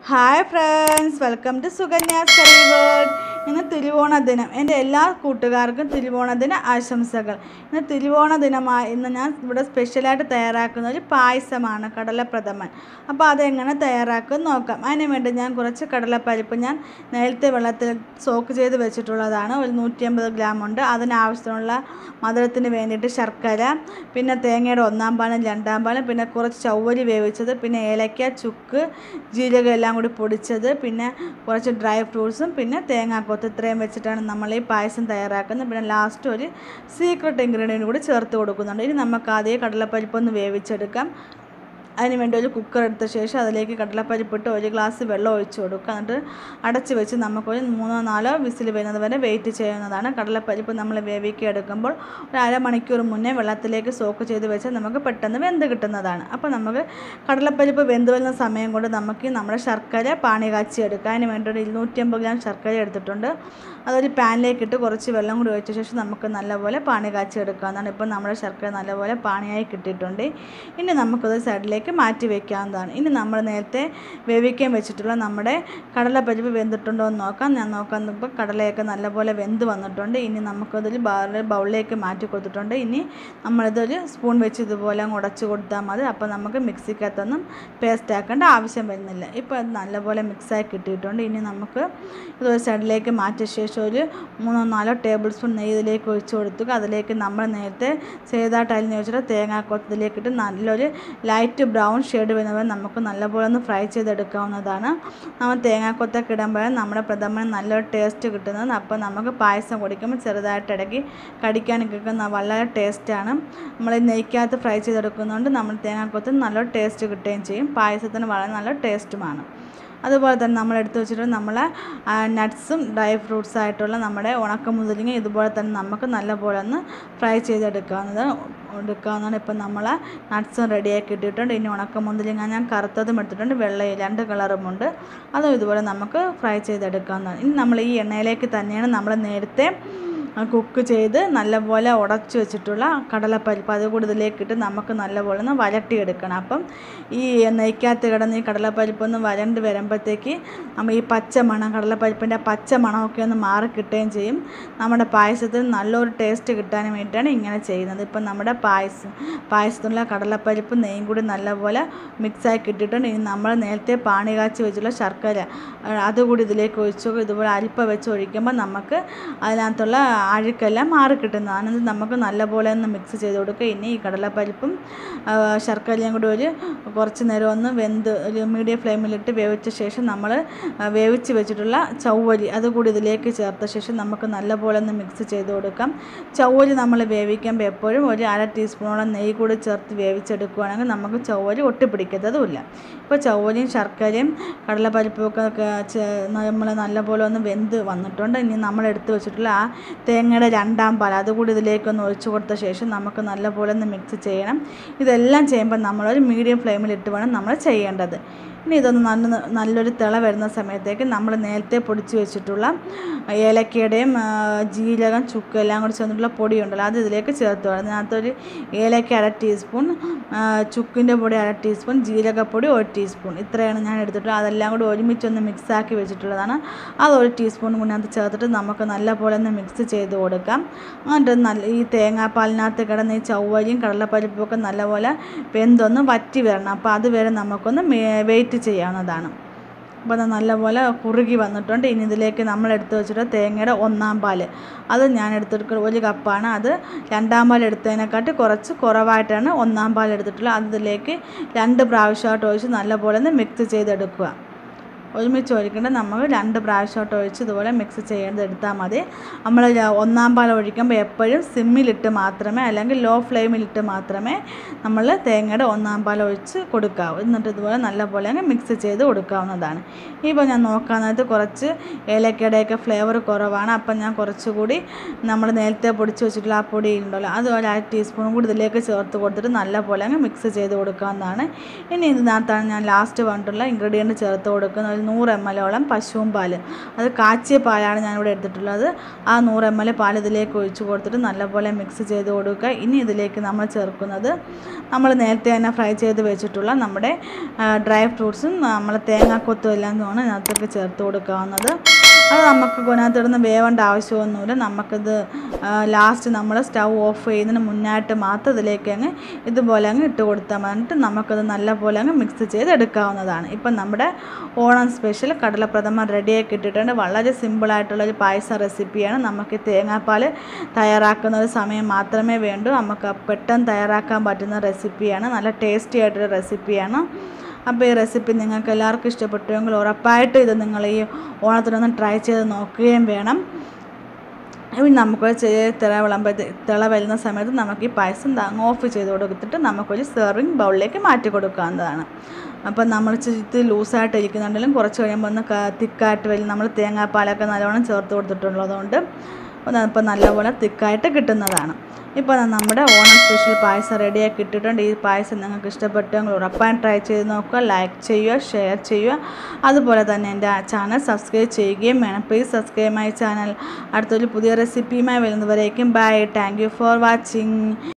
Hi friends, welcome to SUKANYA'S Curry World. ഇന്ന് തിരുവോണ ദിനം എൻ്റെ എല്ലാ കൂട്ടുകാർക്കും തിരുവോണ ദിന ആശംസകൾ. ഇന്ന് തിരുവോണ ദിനമായി ഇന്ന് ഞാൻ ഇവിടെ സ്പെഷ്യലായിട്ട് തയ്യാറാക്കുന്ന ഒരു പായസമാണ് കടല പ്രഥമൻ. അപ്പോൾ അതെങ്ങനെ തയ്യാറാക്കുമെന്ന് നോക്കാം. അതിന് വേണ്ടി ഞാൻ കുറച്ച് കടലപ്പരിപ്പ് ഞാൻ നേരത്തെ വെള്ളത്തിൽ സോക്ക് ചെയ്ത് വെച്ചിട്ടുള്ളതാണ്. ഒരു 150 ഗ്രാം ഉണ്ട്. അതിനാവശ്യമുള്ള മധുരത്തിന് വേണ്ടിയിട്ട് ശർക്കര, പിന്നെ തേങ്ങയുടെ 1-ാം പാലും 2-ാം പാലും, പിന്നെ കുറച്ച് ചവ്വരി വേവിച്ചത്, പിന്നെ ഏലക്ക, ചുക്ക്, ജീരകം എല്ലാം കൂടി പൊടിച്ചത്, പിന്നെ കുറച്ച് ഡ്രൈ ഫ്രൂട്ട്സും, പിന്നെ തേങ്ങാക്കൊത്ത്. ഇത്രയും വെച്ചിട്ടാണ് നമ്മൾ ഈ പായസം തയ്യാറാക്കുന്നത്. പിന്നെ ലാസ്റ്റ് ഒരു സീക്രട്ട് ഇൻഗ്രീഡിയൻറ്റ് കൂടി ചേർത്ത് കൊടുക്കുന്നുണ്ട്. ഇനി നമുക്ക് ആദ്യം കടലപ്പരിപ്പൊന്ന് വേവിച്ചെടുക്കാം. അതിന് വേണ്ടി ഒരു കുക്കർ എടുത്ത ശേഷം അതിലേക്ക് കടലപ്പരിപ്പിട്ട് 1 ഗ്ലാസ് വെള്ളം ഒഴിച്ച് കൊടുക്കുക. എന്നിട്ട് അടച്ച് വെച്ച് നമുക്കൊരു 3-4 വിസിൽ വരുന്നത് വരെ വെയിറ്റ് ചെയ്യുന്നതാണ്. കടലപ്പരിപ്പ് നമ്മൾ വേവിക്കി എടുക്കുമ്പോൾ ഒരു അരമണിക്കൂർ മുന്നേ വെള്ളത്തിലേക്ക് സോക്ക് ചെയ്ത് വെച്ചാൽ നമുക്ക് പെട്ടെന്ന് വെന്ത് കിട്ടുന്നതാണ്. അപ്പോൾ നമുക്ക് കടലപ്പരിപ്പ് വെന്ത് വരുന്ന സമയം കൊണ്ട് നമുക്ക് നമ്മുടെ ശർക്കര പാനി കാച്ചി എടുക്കാം. അതിന് വേണ്ടി ഒരു 250 ഗ്രാം ശർക്കര എടുത്തിട്ടുണ്ട്. അതൊരു പാനിലേക്കിട്ട് കുറച്ച് വെള്ളം കൂടി ഒഴിച്ച ശേഷം നമുക്ക് നല്ലപോലെ പാനി കാച്ചി എടുക്കാവുന്നതാണ്. ഇപ്പോൾ നമ്മുടെ ശർക്കര നല്ലപോലെ പാനിയായി കിട്ടിയിട്ടുണ്ട്. ഇനി നമുക്കത് സൈഡിലേക്ക് മാറ്റി വയ്ക്കാവുന്നതാണ്. ഇനി നമ്മൾ നേരത്തെ വേവിക്കാൻ വെച്ചിട്ടുള്ള നമ്മുടെ കടലപ്പരിപ്പ് വെന്തിട്ടുണ്ടോ എന്ന് നോക്കാം. ഞാൻ നോക്കാനിപ്പോൾ കടലയൊക്കെ നല്ലപോലെ വെന്ത് വന്നിട്ടുണ്ട്. ഇനി നമുക്കതൊരു ബൗളിലേക്ക് മാറ്റി കൊടുത്തിട്ടുണ്ട്. ഇനി നമ്മളിതൊരു സ്പൂൺ വെച്ച് ഇതുപോലെ ഉടച്ച് കൊടുത്താൽ മതി. അപ്പോൾ നമുക്ക് മിക്സിക്കകത്തൊന്നും പേസ്റ്റ് ആക്കേണ്ട ആവശ്യം വരുന്നില്ല. ഇപ്പോൾ അത് നല്ലപോലെ മിക്സായി കിട്ടിയിട്ടുണ്ട്. ഇനി നമുക്ക് ഇതൊരു സൈഡിലേക്ക് മാറ്റിയ ശേഷം ഒരു 3-4 ടേബിൾ സ്പൂൺ നെയ്യ് ഇതിലേക്ക് ഒഴിച്ച് കൊടുക്കുക. അതിലേക്ക് നമ്മൾ നേരത്തെ ചെയ്തായിട്ട് അരിഞ്ഞ് വെച്ചിട്ട് തേങ്ങാക്കൊത്തിലേക്കിട്ട് നല്ലൊരു ലൈറ്റ് ബ്രൗൺ ഷെയ്ഡ് വരുന്നവരെ നമുക്ക് നല്ലപോലെ ഒന്ന് ഫ്രൈ ചെയ്തെടുക്കാവുന്നതാണ്. നമ്മൾ തേങ്ങാക്കൊത്തൊക്കെ ഇടുമ്പോഴേ നമ്മുടെ പ്രഥമന് നല്ലൊരു ടേസ്റ്റ് കിട്ടുന്നത്. അപ്പോൾ നമുക്ക് പായസം കുടിക്കുമ്പോൾ ചെറുതായിട്ട് ഇടയ്ക്ക് കടിക്കാനൊക്കെ വളരെ ടേസ്റ്റാണ്. നമ്മൾ നെയ്ക്കകത്ത് ഫ്രൈ ചെയ്തെടുക്കുന്നതുകൊണ്ട് നമ്മൾ തേങ്ങാക്കൊത്തിന് നല്ലൊരു ടേസ്റ്റ് കിട്ടുകയും ചെയ്യും. പായസത്തിന് വളരെ നല്ല ടേസ്റ്റുമാണ്. അതുപോലെ തന്നെ നമ്മൾ എടുത്ത് വെച്ചിട്ട് നമ്മളെ നട്ട്സും ഡ്രൈ ഫ്രൂട്ട്സ് ആയിട്ടുള്ള നമ്മുടെ ഉണക്കമുന്തിരിങ്ങ ഇതുപോലെ തന്നെ നമുക്ക് നല്ലപോലെ ഒന്ന് ഫ്രൈ ചെയ്തെടുക്കാവുന്നതാണ്. ഇപ്പം നമ്മൾ നട്ട്സും റെഡിയാക്കി ഇട്ടിട്ടുണ്ട്. ഇനി ഉണക്കമുന്തിരിങ്ങ ഞാൻ കറുത്തതും എടുത്തിട്ടുണ്ട്, വെള്ളയും 2 കളറുമുണ്ട്. അതും ഇതുപോലെ നമുക്ക് ഫ്രൈ ചെയ്തെടുക്കാവുന്നതാണ്. ഇനി നമ്മൾ ഈ എണ്ണയിലേക്ക് തന്നെയാണ് നമ്മൾ നേരത്തെ കുക്ക് ചെയ്ത് നല്ലപോലെ ഉടച്ച് വെച്ചിട്ടുള്ള കടലപ്പരിപ്പ് അതുകൂടി ഇതിലേക്കിട്ട് നമുക്ക് നല്ലപോലെ ഒന്ന് വരട്ടിയെടുക്കണം. അപ്പം ഈ നെയ്ക്കകത്ത് കിടന്ന് ഈ കടലപ്പരിപ്പൊന്ന് വരണ്ട് വരുമ്പോഴത്തേക്ക് നമ്മൾ ഈ പച്ചമണം കടലപ്പരിപ്പിൻ്റെ പച്ചമണമൊക്കെ ഒന്ന് മാറി കിട്ടുകയും ചെയ്യും. നമ്മുടെ പായസത്തിന് നല്ലൊരു ടേസ്റ്റ് കിട്ടാൻ വേണ്ടിയിട്ടാണ് ഇങ്ങനെ ചെയ്യുന്നത്. ഇപ്പം നമ്മുടെ പായസത്തിനുള്ള കടലപ്പരിപ്പ് നെയ്യും കൂടി നല്ലപോലെ മിക്സായി കിട്ടിയിട്ടുണ്ട്. ഇനി നമ്മൾ നേരത്തെ പാനി കാച്ചി വെച്ചുള്ള ശർക്കര അതുകൂടി ഇതിലേക്ക് ഒഴിച്ചു ഇതുപോലെ അരിപ്പ വെച്ച് ഒഴിക്കുമ്പോൾ നമുക്ക് അതിനകത്തുള്ള അഴുക്കെല്ലാം മാറി കിട്ടുന്നതാണ്. അത് നമുക്ക് നല്ലപോലെ ഒന്ന് മിക്സ് ചെയ്ത് കൊടുക്കുക. ഇനി ഈ കടലപ്പരിപ്പും ശർക്കരയും കൂടി കുറച്ച് നേരം ഒന്ന് വെന്ത് ഒരു മീഡിയം ഫ്ലെയിമിലിട്ട് വേവിച്ച ശേഷം നമ്മൾ വേവിച്ച് വെച്ചിട്ടുള്ള ചവ്വരി അതുകൂടി ഇതിലേക്ക് ചേർത്ത ശേഷം നമുക്ക് നല്ലപോലെ ഒന്ന് മിക്സ് ചെയ്ത് കൊടുക്കാം. ചവ്വരി നമ്മൾ വേവിക്കുമ്പോൾ എപ്പോഴും ഒരു 1/2 ടീസ്പൂണോളം നെയ്യ് കൂടി ചേർത്ത് വേവിച്ചെടുക്കുകയാണെങ്കിൽ നമുക്ക് ചവ്വരി ഒട്ടിപ്പിടിക്കത്തതുമില്ല. ഇപ്പോൾ ചവ്വരിയും ശർക്കരയും കടലപ്പരിപ്പൊക്കെ നമ്മൾ നല്ലപോലെ ഒന്ന് വെന്ത് വന്നിട്ടുണ്ട്. ഇനി നമ്മൾ എടുത്ത് വെച്ചിട്ടുള്ള ആ തേങ്ങയുടെ 2-ാം പാൽ അതുകൂടി ഇതിലേക്കൊന്ന് ഒഴിച്ച് കൊടുത്ത ശേഷം നമുക്ക് നല്ലപോലെ ഒന്ന് മിക്സ് ചെയ്യണം. ഇതെല്ലാം ചെയ്യുമ്പോൾ നമ്മളൊരു മീഡിയം ഫ്ലെയിമിലിട്ട് വേണം നമ്മൾ ചെയ്യേണ്ടത്. ഇനി ഇതൊന്ന് നല്ലൊരു തിള വരുന്ന സമയത്തേക്ക് നമ്മൾ നേരത്തെ പൊടിച്ച് വെച്ചിട്ടുള്ള ഏലക്കയുടെയും ജീരകം, ചുക്ക് എല്ലാം കൂടി ചേർന്നിട്ടുള്ള പൊടിയുണ്ടല്ലോ അത് ഇതിലേക്ക് ചേർത്ത് വേണം. അതിനകത്തൊരു ഏലക്ക 1/2 ടീസ്പൂൺ, ചുക്കിൻ്റെ പൊടി 1/2 ടീസ്പൂൺ, ജീരകപ്പൊടി 1 ടീസ്പൂൺ, ഇത്രയാണ് ഞാൻ എടുത്തിട്ടുള്ളത്. അതെല്ലാം കൂടി ഒരുമിച്ചൊന്ന് മിക്സാക്കി വെച്ചിട്ടുള്ളതാണ്. അത് 1 ടീസ്പൂൺ കൂടി ചേർത്തിട്ട് നമുക്ക് നല്ലപോലെ ഒന്ന് മിക്സ് ചെയ്ത് കൊടുക്കാം. എന്നിട്ട് ഈ തേങ്ങാപ്പാലിനകത്ത് കിടന്ന് ഈ ചവ്വരിയും കടലപ്പരിപ്പും ഒക്കെ നല്ലപോലെ വെന്തൊന്ന് വറ്റി വരണം. അപ്പോൾ അതുവരെ നമുക്കൊന്ന് വെയിറ്റ് ചെയ്യാവുന്നതാണ്. അപ്പോൾ അത് നല്ലപോലെ കുറുകി വന്നിട്ടുണ്ട്. ഇനി ഇതിലേക്ക് നമ്മൾ എടുത്ത് വെച്ചിട്ട് തേങ്ങയുടെ 1-ാം പാൽ അത് ഞാൻ എടുത്തിട്ട് 1 കപ്പാണ്. അത് 2-ാം പാൽ എടുത്തതിനെക്കാട്ടി കുറച്ച് കുറവായിട്ടാണ് 1-ാം പാൽ എടുത്തിട്ടുള്ളത്. അതിലേക്ക് 2 പ്രാവശ്യമായിട്ട് ഒഴിച്ച് നല്ലപോലെ ഒന്ന് മിക്സ് ചെയ്തെടുക്കുക. ഒരുമിച്ച് ഒഴിക്കേണ്ട നമ്മൾ 2 പ്രാവശ്യമായിട്ട് ഒഴിച്ച് ഇതുപോലെ മിക്സ് ചെയ്യേണ്ടത് എടുത്താൽ മതി. നമ്മൾ 1-ാം പാൽ ഒഴിക്കുമ്പോൾ എപ്പോഴും സിമ്മിലിട്ട് മാത്രമേ അല്ലെങ്കിൽ ലോ ഫ്ലെയിമിലിട്ട് മാത്രമേ നമ്മൾ തേങ്ങയുടെ 1-ാം പാൽ ഒഴിച്ച് കൊടുക്കാവൂ. എന്നിട്ട് ഇതുപോലെ നല്ലപോലെ അങ്ങ് മിക്സ് ചെയ്ത് കൊടുക്കാവുന്നതാണ്. ഇപ്പോൾ ഞാൻ നോക്കാനായിട്ട് കുറച്ച് ഏലക്കയുടെയൊക്കെ ഫ്ലേവർ കുറവാണ്. അപ്പം ഞാൻ കുറച്ചുകൂടി നമ്മൾ നേരത്തെ പൊടിച്ച് വെച്ചിട്ടുള്ള ആ പൊടി ഉണ്ടല്ലോ അത് 1/2 ടീസ്പൂൺ കൂടി ഇതിലേക്ക് ചേർത്ത് കൊടുത്തിട്ട് നല്ലപോലെ അങ്ങ് മിക്സ് ചെയ്ത് കൊടുക്കാവുന്നതാണ്. ഇനി ഇതിനകത്താണ് ഞാൻ ലാസ്റ്റ് പറഞ്ഞിട്ടുള്ള ഇൻഗ്രീഡിയൻറ്റ് ചേർത്ത് കൊടുക്കുന്നത്. 100 ml പശുവും പാല്, അത് കാച്ചിയ പാലാണ് ഞാനിവിടെ എടുത്തിട്ടുള്ളത്. ആ 100 ml പാൽ ഇതിലേക്ക് ഒഴിച്ച് കൊടുത്തിട്ട് നല്ലപോലെ മിക്സ് ചെയ്ത് കൊടുക്കുക. ഇനി ഇതിലേക്ക് നമ്മൾ ചേർക്കുന്നത് നമ്മൾ നേരത്തെ തന്നെ ഫ്രൈ ചെയ്ത് വെച്ചിട്ടുള്ള നമ്മുടെ ഡ്രൈ ഫ്രൂട്ട്സും നമ്മൾ തേങ്ങാക്കൊത്തും എല്ലാം തോന്നുന്നു അതിനകത്തേക്ക് ചേർത്ത് കൊടുക്കാവുന്നത്. അത് നമുക്ക് ഇതിനകത്തിടുന്ന വേവേണ്ട ആവശ്യമൊന്നുമില്ല. നമുക്കിത് ലാസ്റ്റ് നമ്മൾ സ്റ്റൗ ഓഫ് ചെയ്യുന്നതിന് മുന്നായിട്ട് മാത്രം ഇതിലേക്ക് അങ്ങ് ഇതുപോലെ അങ്ങ് ഇട്ട് കൊടുത്താൽ മതിട്ട് നമുക്കത് നല്ലപോലെ അങ്ങ് മിക്സ് ചെയ്തെടുക്കാവുന്നതാണ്. ഇപ്പം നമ്മുടെ ഓണം സ്പെഷ്യൽ കടലപ്രഥമൻ റെഡിയാക്കി ഇട്ടിട്ടുണ്ട്. വളരെ സിമ്പിളായിട്ടുള്ളൊരു പായസ റെസിപ്പിയാണ്. നമുക്ക് തേങ്ങാപ്പാൽ തയ്യാറാക്കുന്ന ഒരു സമയം മാത്രമേ വേണ്ടൂ. നമുക്ക് പെട്ടെന്ന് തയ്യാറാക്കാൻ പറ്റുന്ന റെസിപ്പിയാണ്. നല്ല ടേസ്റ്റി ആയിട്ടൊരു റെസിപ്പിയാണ്. അപ്പോൾ ഈ റെസിപ്പി നിങ്ങൾക്ക് എല്ലാവർക്കും ഇഷ്ടപ്പെട്ടുവെങ്കിൽ ഉറപ്പായിട്ടും ഇത് നിങ്ങൾ ഈ ഓണത്തിനൊന്ന് ട്രൈ ചെയ്ത് നോക്കുകയും വേണം. ഇനി നമുക്ക് തിള വരുന്ന സമയത്ത് നമുക്ക് ഈ പായസം ഓഫ് ചെയ്ത് കൊടുത്തിട്ട് നമുക്കൊരു സെർവിങ് ബൗളിലേക്ക് മാറ്റി കൊടുക്കാവുന്നതാണ്. അപ്പം നമ്മൾ ഇച്ചിരി ലൂസായിട്ട് ഇരിക്കുന്നുണ്ടെങ്കിലും കുറച്ച് കഴിയുമ്പോൾ ഒന്ന് തിക്കായിട്ട് വരും. നമ്മൾ തേങ്ങാപ്പാലൊക്കെ നല്ലോണം ചേർത്ത് കൊടുത്തിട്ടുള്ളതുകൊണ്ട് അപ്പോൾ നല്ലപോലെ തിക്കായിട്ട് കിട്ടുന്നതാണ്. ഇപ്പോൾ നമ്മുടെ ഓണം സ്പെഷ്യൽ പായസം റെഡിയാക്കി ഇട്ടിട്ടുണ്ട്. ഈ പായസം നിങ്ങൾക്ക് ഇഷ്ടപ്പെട്ടെങ്കിൽ ഉറപ്പായും ട്രൈ ചെയ്ത് നോക്കുക. ലൈക്ക് ചെയ്യുക, ഷെയർ ചെയ്യുക. അതുപോലെ തന്നെ എൻ്റെ ചാനൽ സബ്സ്ക്രൈബ് ചെയ്യുകയും വേണം. Please subscribe my channel. അടുത്തൊരു പുതിയ റെസിപ്പിയുമായി വരുന്നവരേക്കും bye. Thank you for watching.